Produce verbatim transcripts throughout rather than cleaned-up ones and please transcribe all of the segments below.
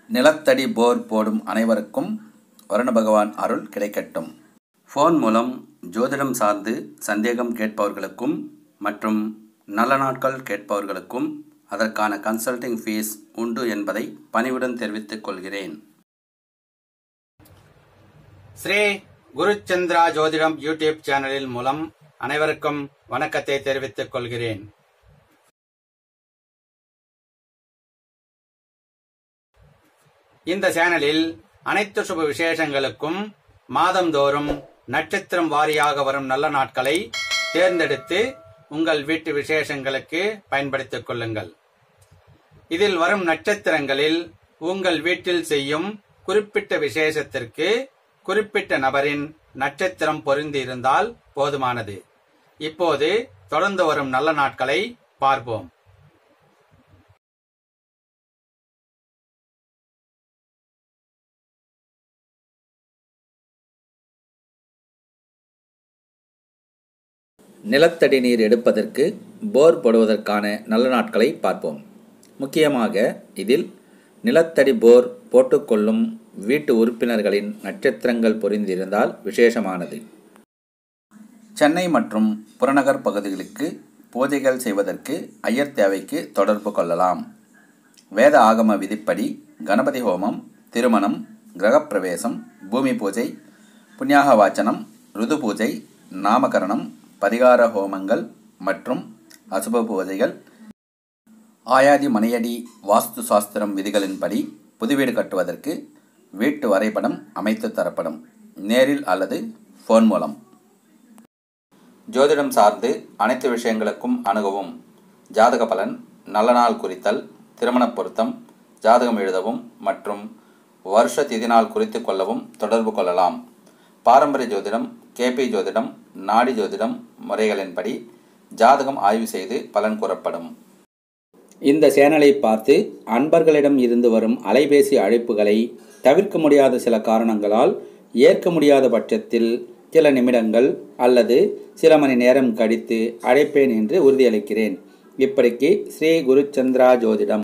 நிலத்தடி போர் போடும் அனைவருக்கும் வருண பகவான் அருள் கிடைக்கட்டும். ஃபோன் மூலம் ஜோதிடம் சார்ந்து சந்தேகம் கேட்பவர்களுக்கும் மற்றும் நல்ல நாட்கள் கேட்பவர்களுக்கும் அதற்கான கன்சல்டிங் ஃபீஸ் உண்டு என்பதை பணிவுடன் தெரிவித்துக் கொள்கிறேன். ஸ்ரீ குருச்சந்திரா ஜோதிடம் யூடியூப் சேனலில் மூலம் அனைவருக்கும் வணக்கத்தை தெரிவித்துக் கொள்கிறேன். இந்த சேனலில் அனைத்து சுப விசேஷங்களுக்கும் மாதந்தோறும் நட்சத்திரம் வாரியாக வரும் நல்ல நாட்களை தேர்ந்தெடுத்து உங்கள் வீட்டு விசேஷங்களுக்கு பயன்படுத்திக் கொள்ளுங்கள். இதில் வரும் நட்சத்திரங்களில் உங்கள் வீட்டில் செய்யும் குறிப்பிட்ட விசேஷத்திற்கு குறிப்பிட்ட நபரின் நட்சத்திரம் பொருந்தி இருந்தால் போதுமானது. இப்போது தொடர்ந்து வரும் நல்ல நாட்களை பார்ப்போம். நிலத்தடி நீர் எடுப்பதற்கு போர் போடுவதற்கான நல்ல நாட்களை பார்ப்போம். முக்கியமாக இதில் நிலத்தடி போர் போட்டுக்கொள்ளும் வீட்டு உறுப்பினர்களின் நட்சத்திரங்கள் பொருந்திருந்தால் விசேஷமானது. சென்னை மற்றும் புறநகர் பகுதிகளுக்கு பூஜைகள் செய்வதற்கு ஐயர் தேவைக்கு தொடர்பு கொள்ளலாம். வேத ஆகம விதிப்படி கணபதி ஹோமம், திருமணம், கிரகப்பிரவேசம், பூமி பூஜை, புண்ணியாக வாச்சனம், ருது பூஜை, நாமகரணம், பரிகார ஹோமங்கள் மற்றும் அசுப பூஜைகள், ஆயாதி மனையடி வாஸ்து சாஸ்திரம் விதிகளின்படி புது வீடு கட்டுவதற்கு வீட்டு வரைபடம் அமைத்து தரப்படும். நேரில் அல்லது ஃபோன் மூலம் ஜோதிடம் சார்ந்து அனைத்து விஷயங்களுக்கும் அணுகவும். ஜாதக பலன், நல்ல நாள் குறித்தல், திருமண பொருத்தம், ஜாதகம் எழுதவும் மற்றும் வருஷ திதி நாள் குறித்து கொள்ளவும் தொடர்பு கொள்ளலாம். பாரம்பரிய ஜோதிடம், கேபி ஜோதிடம், நாடி ஜோதிடம் முறைகளின்படி ஜாதகம் ஆய்வு செய்து பலன் கூறப்படும். இந்த சேனலை பார்த்து அன்பர்களிடம் இருந்து வரும் அலைபேசி அழைப்புகளை தவிர்க்க முடியாத சில காரணங்களால் ஏற்க முடியாத பட்சத்தில் சில நிமிடங்கள் அல்லது சில மணி நேரம் கழித்து அழைப்பேன் என்று உறுதியளிக்கிறேன். இப்படிக்கு ஸ்ரீ குருச்சந்திரா ஜோதிடம்.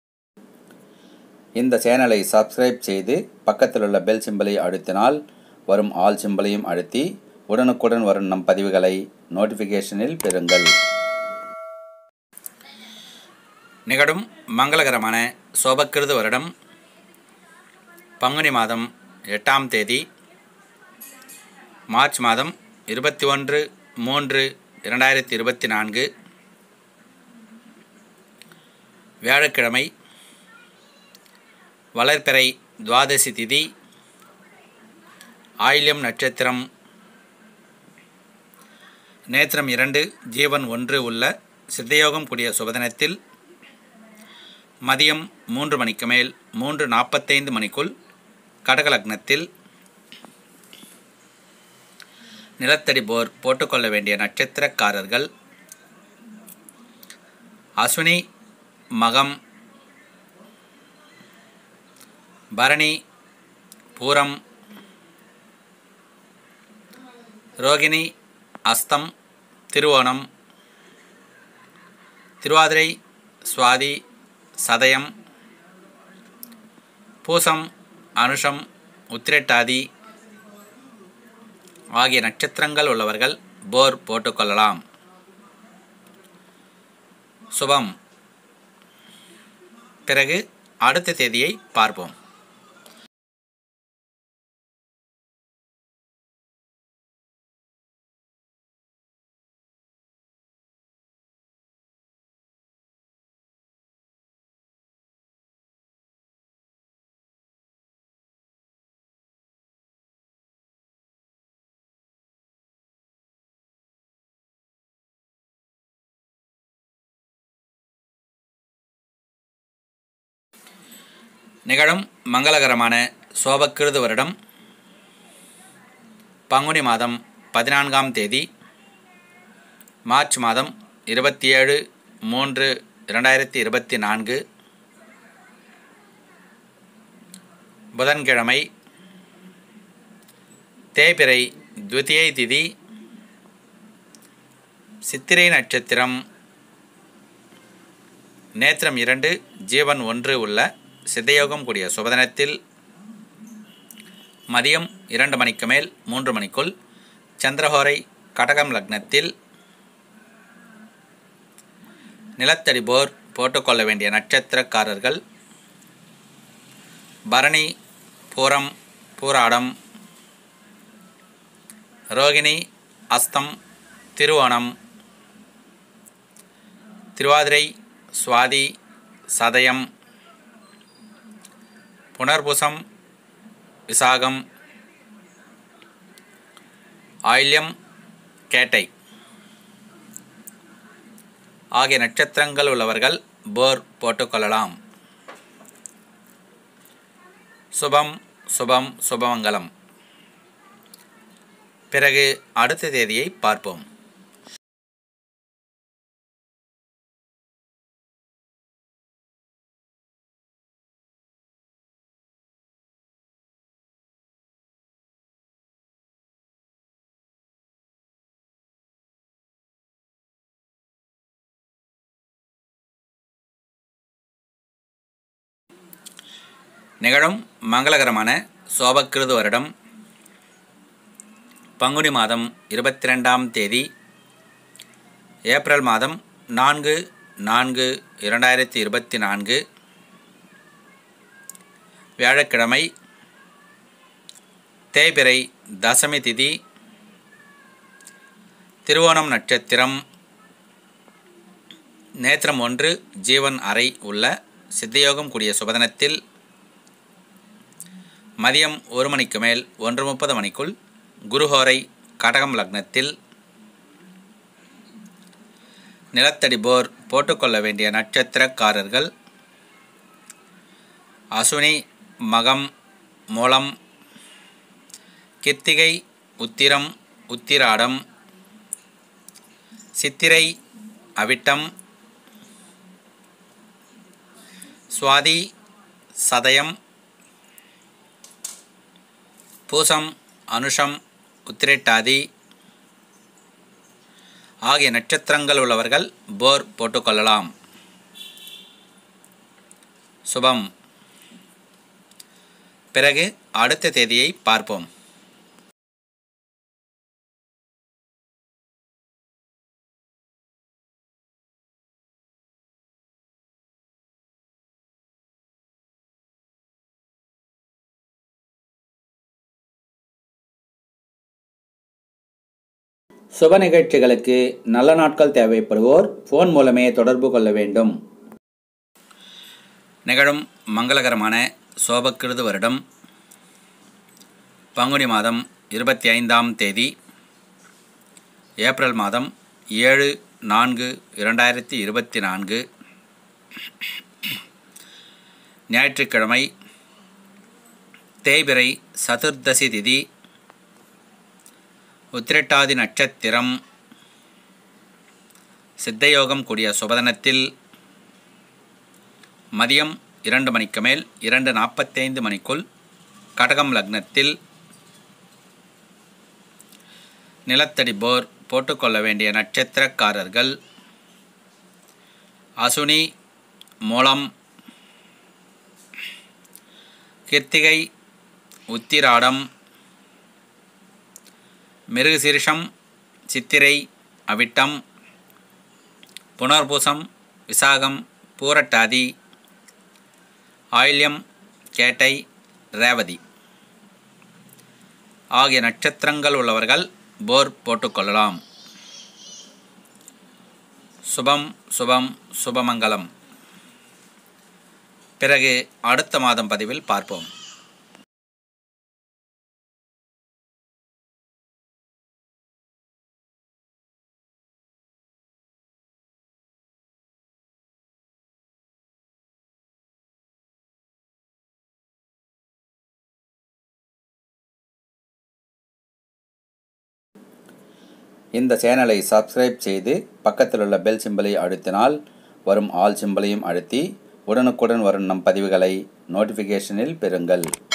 இந்த சேனலை சப்ஸ்கிரைப் செய்து பக்கத்தில் உள்ள பெல் சிம்பலை அழுத்தினால் வரும் ஆல் சிம்பலையும் அழுத்தி உடனுக்குடன் வரும் நம் பதிவுகளை நோட்டிஃபிகேஷனில் பெறுங்கள். நிகழும் மங்களகரமான சோபக்கிருது வருடம் பங்குனி மாதம் எட்டாம் தேதி மார்ச் மாதம் இருபத்தி ஒன்று மூன்று இரண்டாயிரத்தி இருபத்தி நான்கு வியாழக்கிழமை, வளர்பிறை துவாதசி திதி, ஆயில்யம் நட்சத்திரம், நேத்திரம் இரண்டு, ஜீவன் ஒன்று உள்ள சித்தயோகம் கூடிய சுபதினத்தில் மதியம் மூன்று மணிக்கு மேல் மூன்று நாற்பத்தைந்து மணிக்குள் கடகலக்னத்தில் நிலத்தடி போர் போட்டுக்கொள்ள வேண்டிய நட்சத்திரக்காரர்கள் அஸ்வினி, மகம், பரணி, பூரம், ரோகிணி, அஸ்தம், திருவோணம், திருவாதிரை, சுவாதி, சதயம், பூசம், அனுஷம், உத்திரட்டாதி ஆகிய நட்சத்திரங்கள் உள்ளவர்கள் போர் போட்டுக்கொள்ளலாம். சுபம். பிறகு அடுத்த தேதியை பார்ப்போம். நிகழும் மங்களகரமான சோபக்கிருது வருடம் பங்குனி மாதம் பதினான்காம் தேதி மார்ச் மாதம் இருபத்தி ஏழு மூன்று இரண்டாயிரத்தி இருபத்தி நான்கு புதன்கிழமை, தேய்பிறை துவிதியை திதி, சித்திரை நட்சத்திரம், நேத்திரம் இரண்டு, ஜீவன் ஒன்று உள்ள சித்தயோகம் கூடிய சுபதினத்தில் மதியம் இரண்டு மணிக்கு மேல் மூன்று மணிக்குள் சந்திரஹோரை கடகம் லக்னத்தில் நிலத்தடி போர் போட்டுக்கொள்ள வேண்டிய நட்சத்திரக்காரர்கள் பரணி, பூரம், பூராடம், ரோகிணி, அஸ்தம், திருவோணம், திருவாதிரை, சுவாதி, சதயம், புனர்பூசம், விசாகம், ஆயில்யம், கேட்டை ஆகிய நட்சத்திரங்கள் உள்ளவர்கள் போர் போட்டுக்கொள்ளலாம். சுபம் சுபம் சுபமங்கலம். பிறகு அடுத்த தேதியை பார்ப்போம். நிகழும் மங்களகரமான சோபக்கிருது வருடம் பங்குனி மாதம் இருபத்தி ரெண்டாம் தேதி ஏப்ரல் மாதம் நான்கு நான்கு இரண்டாயிரத்தி இருபத்தி நான்கு வியாழக்கிழமை, தேய்பிறை தசமி திதி, திருவோணம் நட்சத்திரம், நேத்திரம் ஒன்று ஜீவன் அறை உள்ள சித்தயோகம் கூடிய சுபதினத்தில் மதியம் ஒரு மணிக்கு மேல் ஒன்று முப்பது மணிக்குள் குருஹோரை கடகம் லக்னத்தில் நிலத்தடி போர் போட்டுக்கொள்ள வேண்டிய நட்சத்திரக்காரர்கள் அசுனி, மகம், மூலம், கிருத்திகை, உத்திரம், உத்திராடம், சித்திரை, அவிட்டம், சுவாதி, சதயம், பூசம், அனுஷம், உத்திரட்டாதி ஆகிய நட்சத்திரங்கள் உள்ளவர்கள் போர் போட்டுக்கொள்ளலாம். சுபம். பிறகு அடுத்த தேதியை பார்ப்போம். சுப நிகழ்ச்சிகளுக்கு நல்ல நாட்கள் தேவைப்படுவோர் ஃபோன் மூலமே தொடர்பு கொள்ள வேண்டும். நிகழும் மங்களகரமான சோபக்கிருது வருடம் பங்குனி மாதம் இருபத்தி ஐந்தாம் தேதி ஏப்ரல் மாதம் ஏழு நான்கு இரண்டாயிரத்தி இருபத்தி நான்கு ஞாயிற்றுக்கிழமை, தேய்பிறை சதுர்தசி திதி, உத்திரட்டாதி நட்சத்திரம், சித்தயோகம் கூடிய சுபதினத்தில் மதியம் இரண்டு மணிக்கு மேல் இரண்டு நாற்பத்தைந்து மணிக்குள் கடகம் லக்னத்தில் நிலத்தடி போர் போட்டுக்கொள்ள வேண்டிய நட்சத்திரக்காரர்கள் அசுனி, மூலம், கிருத்திகை, உத்திராடம், மிருகசீரிஷம், சித்திரை, அவிட்டம், புனர்பூசம், விசாகம், பூரட்டாதி, ஆயில்யம், கேட்டை, ரேவதி ஆகிய நட்சத்திரங்கள் உள்ளவர்கள் போர் போட்டுக்கொள்ளலாம். சுபம் சுபம் சுபமங்கலம். பிறகு அடுத்த மாதம் பதிவில் பார்ப்போம். இந்த சேனலை சப்ஸ்கிரைப் செய்து பக்கத்தில் உள்ள பெல் சிம்பலை அழுத்தினால் வரும் ஆல் சிம்பலையும் அழுத்தி உடனுக்குடன் வரும் நம் பதிவுகளை நோட்டிஃபிகேஷனில் பெறுங்கள்.